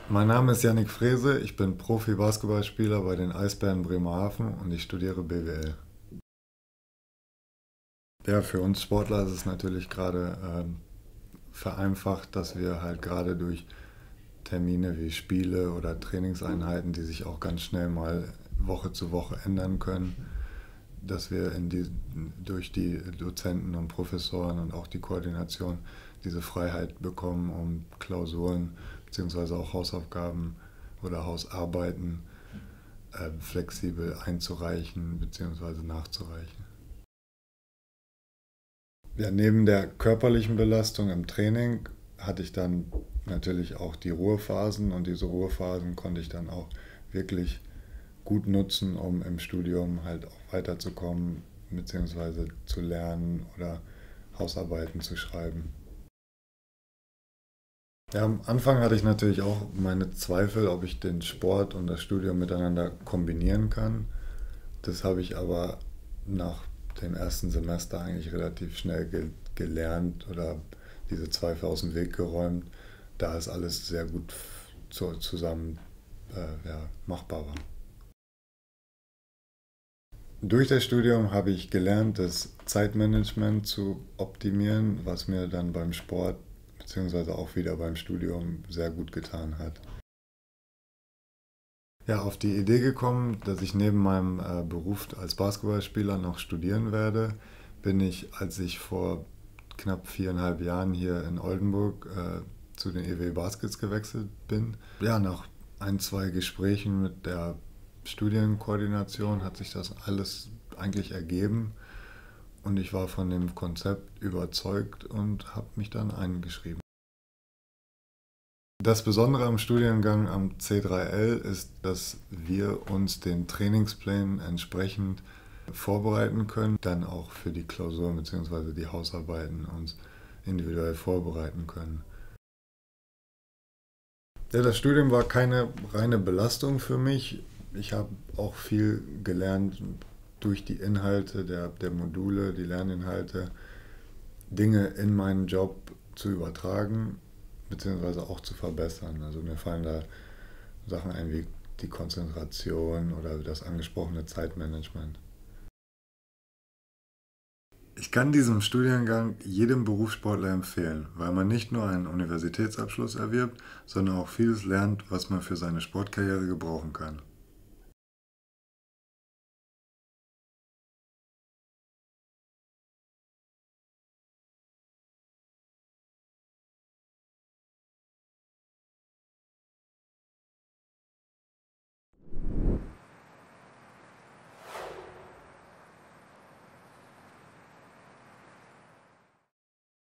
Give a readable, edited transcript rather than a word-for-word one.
Mein Name ist Yannick Frese, ich bin Profi-Basketballspieler bei den Eisbären Bremerhaven und ich studiere BWL. Ja, für uns Sportler ist es natürlich gerade vereinfacht, dass wir halt gerade durch Termine wie Spiele oder Trainingseinheiten, die sich auch ganz schnell mal Woche zu Woche ändern können, dass wir durch die Dozenten und Professoren und auch die Koordination diese Freiheit bekommen, um Klausuren bzw. auch Hausaufgaben oder Hausarbeiten flexibel einzureichen bzw. nachzureichen. Ja, neben der körperlichen Belastung im Training hatte ich dann natürlich auch die Ruhephasen, und diese Ruhephasen konnte ich dann auch wirklich gut nutzen, um im Studium halt auch weiterzukommen bzw. zu lernen oder Hausarbeiten zu schreiben. Ja, am Anfang hatte ich natürlich auch meine Zweifel, ob ich den Sport und das Studium miteinander kombinieren kann. Das habe ich aber nach dem ersten Semester eigentlich relativ schnell gelernt oder diese Zweifel aus dem Weg geräumt, da es alles sehr gut zusammen ja, machbar war. Durch das Studium habe ich gelernt, das Zeitmanagement zu optimieren, was mir dann beim Sport bzw. auch wieder beim Studium sehr gut getan hat. Ja, auf die Idee gekommen, dass ich neben meinem Beruf als Basketballspieler noch studieren werde, bin ich, als ich vor knapp 4,5 Jahren hier in Oldenburg zu den EW Baskets gewechselt bin. Ja, nach ein, zwei Gesprächen mit der Studienkoordination hat sich das alles eigentlich ergeben und ich war von dem Konzept überzeugt und habe mich dann eingeschrieben. Das Besondere am Studiengang am C3L ist, dass wir uns den Trainingsplänen entsprechend vorbereiten können, dann auch für die Klausuren bzw. die Hausarbeiten uns individuell vorbereiten können. Ja, das Studium war keine reine Belastung für mich. Ich habe auch viel gelernt durch die Inhalte der Module, die Lerninhalte, Dinge in meinen Job zu übertragen beziehungsweise auch zu verbessern. Also mir fallen da Sachen ein wie die Konzentration oder das angesprochene Zeitmanagement. Ich kann diesen Studiengang jedem Berufssportler empfehlen, weil man nicht nur einen Universitätsabschluss erwirbt, sondern auch vieles lernt, was man für seine Sportkarriere gebrauchen kann.